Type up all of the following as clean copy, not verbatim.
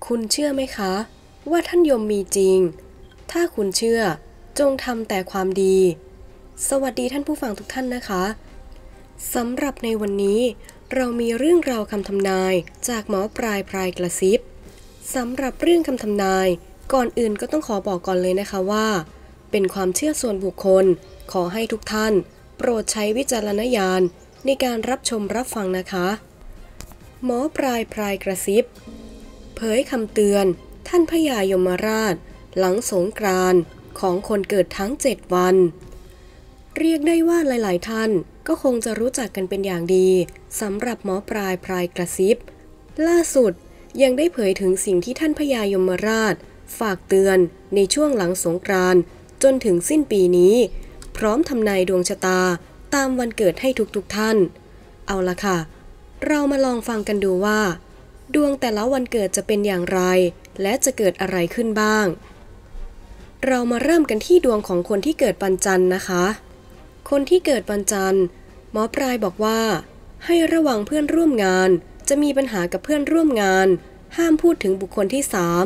คุณเชื่อไหมคะว่าท่านยมมีจริงถ้าคุณเชื่อจงทำแต่ความดีสวัสดีท่านผู้ฟังทุกท่านนะคะสำหรับในวันนี้เรามีเรื่องราวคำทำนายจากหมอปลายพรายกระซิบสำหรับเรื่องคำทำนายก่อนอื่นก็ต้องขอบอกก่อนเลยนะคะว่าเป็นความเชื่อส่วนบุคคลขอให้ทุกท่านโปรดใช้วิจารณญาณในการรับชมรับฟังนะคะหมอปลายพรายกระซิบเผยคำเตือนท่านพญายมราชหลังสงกรานต์ของคนเกิดทั้ง7วันเรียกได้ว่าหลายๆท่านก็คงจะรู้จักกันเป็นอย่างดีสำหรับหมอปลายพรายกระซิบล่าสุดยังได้เผยถึงสิ่งที่ท่านพญายมราชฝากเตือนในช่วงหลังสงกรานต์จนถึงสิ้นปีนี้พร้อมทำนายดวงชะตาตามวันเกิดให้ทุกท่านเอาล่ะค่ะเรามาลองฟังกันดูว่าดวงแต่ละวันเกิดจะเป็นอย่างไรและจะเกิดอะไรขึ้นบ้างเรามาเริ่มกันที่ดวงของคนที่เกิดวันจันทร์นะคะคนที่เกิดวันจันทร์หมอปลายบอกว่าให้ระวังเพื่อนร่วมงานจะมีปัญหากับเพื่อนร่วมงานห้ามพูดถึงบุคคลที่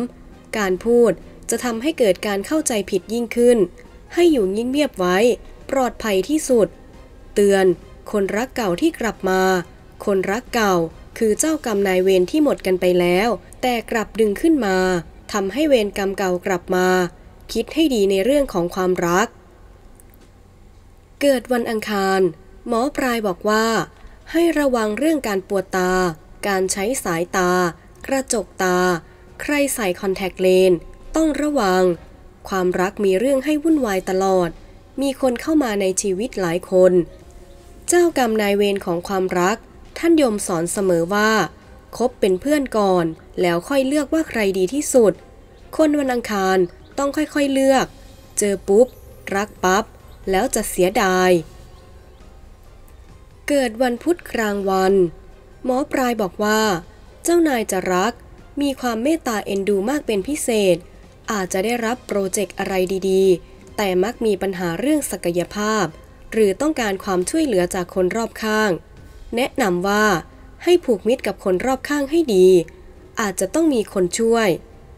3การพูดจะทำให้เกิดการเข้าใจผิดยิ่งขึ้นให้อยู่เงียบๆไว้ปลอดภัยที่สุดเตือนคนรักเก่าที่กลับมาคนรักเก่าคือเจ้ากรรมนายเวรที่หมดกันไปแล้วแต่กลับดึงขึ้นมาทำให้เวรกรรมเก่ากลับมาคิดให้ดีในเรื่องของความรักเกิดวันอังคารหมอปลายบอกว่าให้ระวังเรื่องการปวดตาการใช้สายตากระจกตาใครใส่คอนแทคเลนส์ต้องระวังความรักมีเรื่องให้วุ่นวายตลอดมีคนเข้ามาในชีวิตหลายคนเจ้ากรรมนายเวรของความรักท่านยมสอนเสมอว่าคบเป็นเพื่อนก่อนแล้วค่อยเลือกว่าใครดีที่สุดคนวันอังคารต้องค่อยๆเลือกเจอปุ๊บรักปั๊บแล้วจะเสียดายเกิดวันพุธกลางวันหมอปลายบอกว่าเจ้านายจะรักมีความเมตตาเอ็นดูมากเป็นพิเศษอาจจะได้รับโปรเจกต์อะไรดีๆแต่มักมีปัญหาเรื่องศักยภาพหรือต้องการความช่วยเหลือจากคนรอบข้างแนะนำว่าให้ผูกมิตรกับคนรอบข้างให้ดีอาจจะต้องมีคนช่วย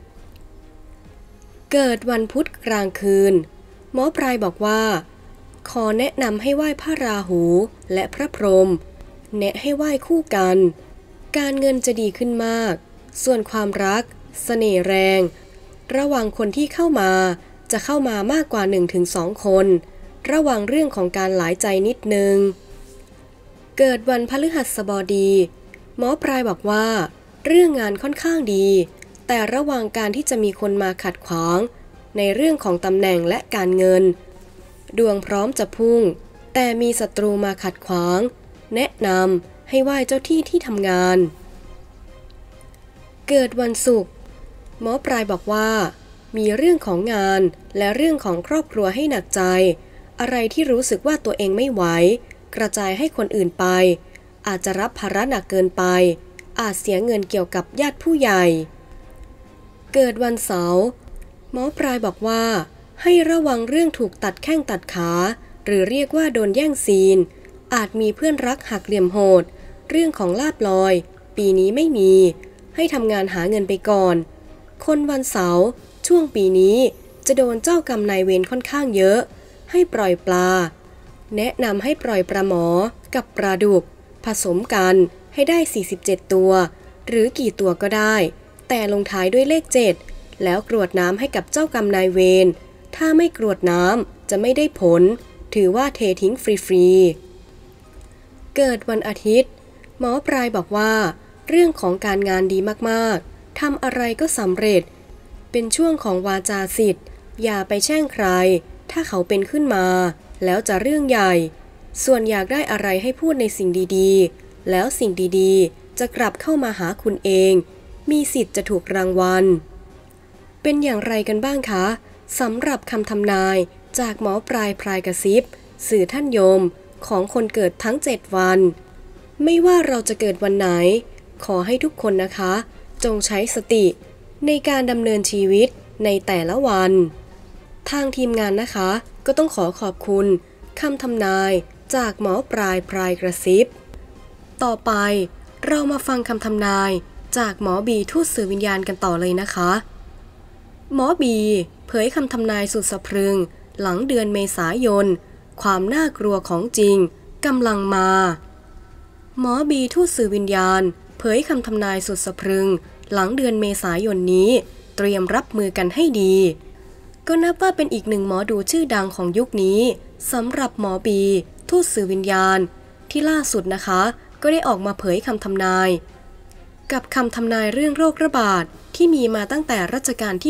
เกิดวันพุธกลางคืนหมอปลายบอกว่าขอแนะนำให้ไหว้พระราหูและพระพรหมแนะให้ไหว้คู่กันการเงินจะดีขึ้นมากส่วนความรักเสน่ห์แรงระวังคนที่เข้ามาจะเข้ามามากกว่า 1-2 คนระวังเรื่องของการหลายใจนิดนึงเกิดวันพฤหัสบดีหมอปลายบอกว่าเรื่องงานค่อนข้างดีแต่ระวังการที่จะมีคนมาขัดขวางในเรื่องของตำแหน่งและการเงินดวงพร้อมจะพุ่งแต่มีศัตรูมาขัดขวางแนะนำให้ไหว้เจ้าที่ที่ทำงานเกิดวันศุกร์หมอปลายบอกว่ามีเรื่องของงานและเรื่องของครอบครัวให้หนักใจอะไรที่รู้สึกว่าตัวเองไม่ไหวกระจายให้คนอื่นไปอาจจะรับภาระหนักเกินไปอาจเสียเงินเกี่ยวกับญาติผู้ใหญ่เกิดวันเสาร์หมอปลายบอกว่าให้ระวังเรื่องถูกตัดแข้งตัดขาหรือเรียกว่าโดนแย่งซีนอาจมีเพื่อนรักหักเหลี่ยมโหดเรื่องของลาภลอยปีนี้ไม่มีให้ทำงานหาเงินไปก่อนคนวันเสาร์ช่วงปีนี้จะโดนเจ้ากรรมนายเวรค่อนข้างเยอะให้ปล่อยปลาแนะนำให้ปล่อยปลาหมอกับปลาดุกผสมกันให้ได้47ตัวหรือกี่ตัวก็ได้แต่ลงท้ายด้วยเลข7แล้วกรวดน้ำให้กับเจ้ากรรมนายเวรถ้าไม่กรวดน้ำจะไม่ได้ผลถือว่าเททิ้งฟรีๆเกิดวันอาทิตย์หมอปลายบอกว่าเรื่องของการงานดีมากๆทำอะไรก็สำเร็จเป็นช่วงของวาจาศิษย์อย่าไปแช่งใครถ้าเขาเป็นขึ้นมาแล้วจะเรื่องใหญ่ส่วนอยากได้อะไรให้พูดในสิ่งดีๆแล้วสิ่งดีๆจะกลับเข้ามาหาคุณเองมีสิทธิ์จะถูกรางวัลเป็นอย่างไรกันบ้างคะสำหรับคำทำนายจากหมอปลายพรายกระซิบสื่อท่านโยมของคนเกิดทั้ง7วันไม่ว่าเราจะเกิดวันไหนขอให้ทุกคนนะคะจงใช้สติในการดำเนินชีวิตในแต่ละวันทางทีมงานนะคะก็ต้องขอขอบคุณคำทำนายจากหมอปลายพรายกระซิบต่อไปเรามาฟังคำทำนายจากหมอบีทูตสื่อวิญญาณกันต่อเลยนะคะหมอบีเผยคำทำนายสุดสะพรึงหลังเดือนเมษายนความน่ากลัวของจริงกำลังมาหมอบีทูตสื่อวิญญาณเผยคำทำนายสุดสะพรึงหลังเดือนเมษายนนี้เตรียมรับมือกันให้ดีก็นับว่าเป็นอีกหนึ่งหมอดูชื่อดังของยุคนี้สำหรับหมอบีทูตสื่อวิญญาณที่ล่าสุดนะคะก็ได้ออกมาเผยคำทำนายกับคำทำนายเรื่องโรคระบาดที่มีมาตั้งแต่รัชกาลที่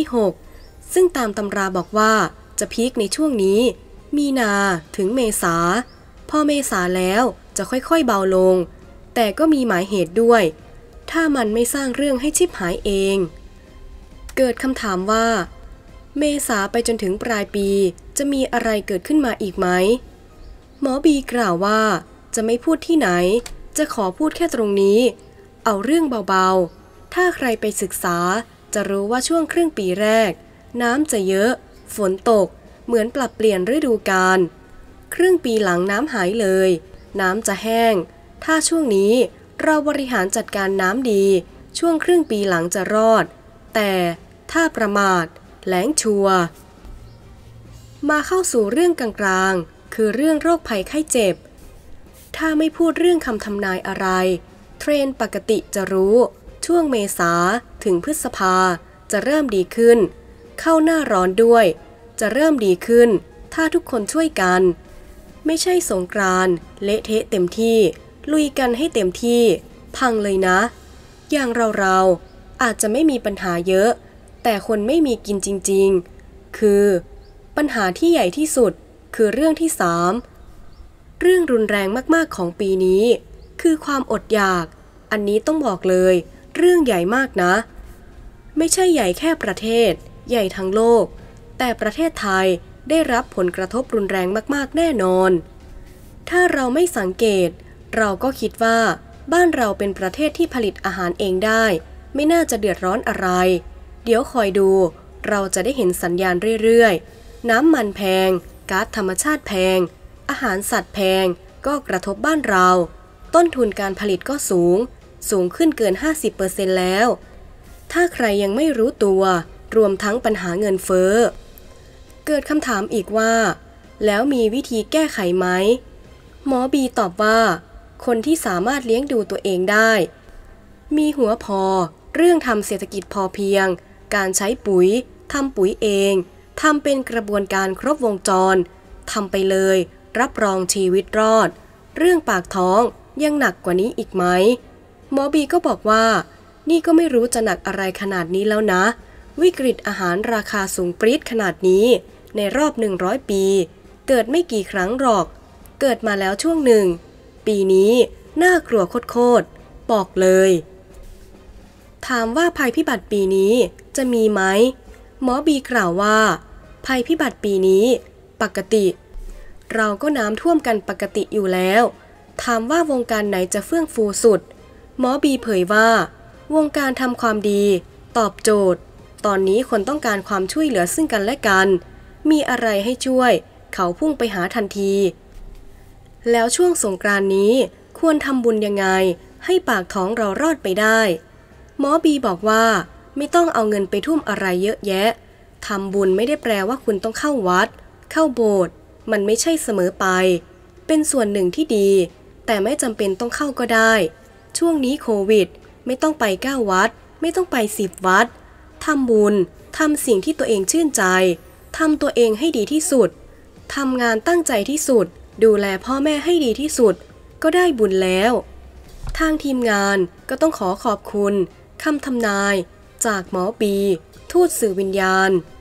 6ซึ่งตามตำราบอกว่าจะพีคในช่วงนี้มีนาถึงเมษาพอเมษาแล้วจะค่อยๆเบาลงแต่ก็มีหมายเหตุด้วยถ้ามันไม่สร้างเรื่องให้ชิบหายเองเกิดคำถามว่าเมษาไปจนถึงปลายปีจะมีอะไรเกิดขึ้นมาอีกไหมหมอบีกล่าวว่าจะไม่พูดที่ไหนจะขอพูดแค่ตรงนี้เอาเรื่องเบาๆถ้าใครไปศึกษาจะรู้ว่าช่วงครึ่งปีแรกน้ำจะเยอะฝนตกเหมือนปรับเปลี่ยนฤดูกาลครึ่งปีหลังน้ำหายเลยน้ำจะแห้งถ้าช่วงนี้เราบริหารจัดการน้ำดีช่วงครึ่งปีหลังจะรอดแต่ถ้าประมาทแล้งชัวร์มาเข้าสู่เรื่องกลางๆคือเรื่องโรคภัยไข้เจ็บถ้าไม่พูดเรื่องคำทำนายอะไรเทรนด์ปกติจะรู้ช่วงเมษาถึงพฤษภาจะเริ่มดีขึ้นเข้าหน้าร้อนด้วยจะเริ่มดีขึ้นถ้าทุกคนช่วยกันไม่ใช่สงกรานต์เละเทะเต็มที่ลุยกันให้เต็มที่พังเลยนะอย่างเราอาจจะไม่มีปัญหาเยอะแต่คนไม่มีกินจริงๆคือปัญหาที่ใหญ่ที่สุดคือเรื่องที่3เรื่องรุนแรงมากๆของปีนี้คือความอดอยากอันนี้ต้องบอกเลยเรื่องใหญ่มากนะไม่ใช่ใหญ่แค่ประเทศใหญ่ทั้งโลกแต่ประเทศไทยได้รับผลกระทบรุนแรงมากๆแน่นอนถ้าเราไม่สังเกตเราก็คิดว่าบ้านเราเป็นประเทศที่ผลิตอาหารเองได้ไม่น่าจะเดือดร้อนอะไรเดี๋ยวคอยดูเราจะได้เห็นสัญญาณเรื่อยๆน้ำมันแพงก๊าซธรรมชาติแพงอาหารสัตว์แพงก็กระทบบ้านเราต้นทุนการผลิตก็สูงขึ้นเกิน 50% แล้วถ้าใครยังไม่รู้ตัวรวมทั้งปัญหาเงินเฟ้อเกิดคำถามอีกว่าแล้วมีวิธีแก้ไขไหมหมอบีตอบว่าคนที่สามารถเลี้ยงดูตัวเองได้มีหัวพอเรื่องทำเศรษฐกิจพอเพียงการใช้ปุ๋ยทำปุ๋ยเองทำเป็นกระบวนการครบวงจรทำไปเลยรับรองชีวิตรอดเรื่องปากท้องยังหนักกว่านี้อีกไหมหมอบีก็บอกว่านี่ก็ไม่รู้จะหนักอะไรขนาดนี้แล้วนะวิกฤตอาหารราคาสูงปรี๊ดขนาดนี้ในรอบ100 ปีเกิดไม่กี่ครั้งหรอกเกิดมาแล้วช่วงหนึ่งปีนี้น่ากลัวโคตรบอกเลยถามว่าภัยพิบัติปีนี้จะมีไหมหมอบีกล่าวว่าภัยพิบัติปีนี้ปกติเราก็น้ำท่วมกันปกติอยู่แล้วถามว่าวงการไหนจะเฟื่องฟูสุดหมอบีเผยว่าวงการทำความดีตอบโจทย์ตอนนี้คนต้องการความช่วยเหลือซึ่งกันและกันมีอะไรให้ช่วยเขาพุ่งไปหาทันทีแล้วช่วงสงกรานต์นี้ควรทำบุญยังไงให้ปากท้องเรารอดไปได้หมอบีบอกว่าไม่ต้องเอาเงินไปทุ่มอะไรเยอะแยะทำบุญไม่ได้แปลว่าคุณต้องเข้าวัดเข้าโบสถ์มันไม่ใช่เสมอไปเป็นส่วนหนึ่งที่ดีแต่ไม่จำเป็นต้องเข้าก็ได้ช่วงนี้โควิดไม่ต้องไป9 วัดไม่ต้องไป10 วัดทำบุญทำสิ่งที่ตัวเองชื่นใจทำตัวเองให้ดีที่สุดทำงานตั้งใจที่สุดดูแลพ่อแม่ให้ดีที่สุดก็ได้บุญแล้วทางทีมงานก็ต้องขอบคุณคำทำนายจากหมอบีทูตสื่อวิญญาณ